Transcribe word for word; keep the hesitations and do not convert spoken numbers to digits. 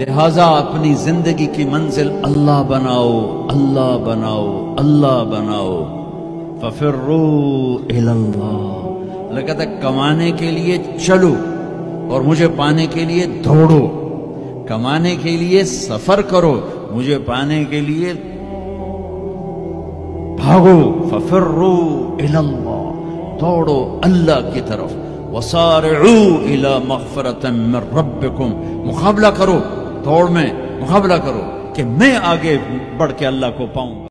लिहाजा अपनी जिंदगी की मंजिल अल्लाह बनाओ, अल्लाह बनाओ, अल्लाह बनाओ। फफिर्रू इलल्लाह, अल्लाह कहता है कमाने के लिए चलो और मुझे पाने के लिए दौड़ो। कमाने के लिए सफर करो, मुझे पाने के लिए भागो। फफिर्रू इलल्लाह, दौड़ो अल्लाह की तरफ। वसारिऊ इला मग़फ़िरतिन मिन रब्बिकुम, मुकाबला करो, दौड़ में मुकाबला करो कि मैं आगे बढ़ के अल्लाह को पाऊंगा।